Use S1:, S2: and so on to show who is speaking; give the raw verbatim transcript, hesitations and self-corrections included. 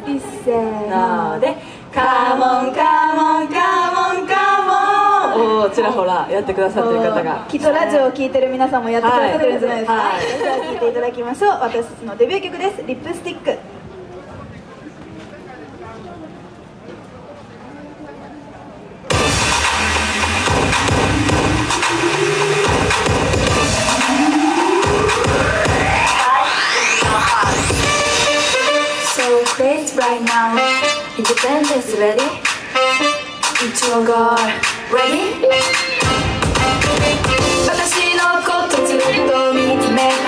S1: いっせーので
S2: カモンカモンカモンカモン。おお、ちらほらやってくださってる方が、
S1: きっとラジオを聴いてる皆さんもやってくださってるんじゃないですか。
S2: はいはい、
S1: それでは聴いていただきましょう。私たちのデビュー曲です。リップスティック。
S3: Right now, independence ready? Into a god, ready? 私のことずっと見つめ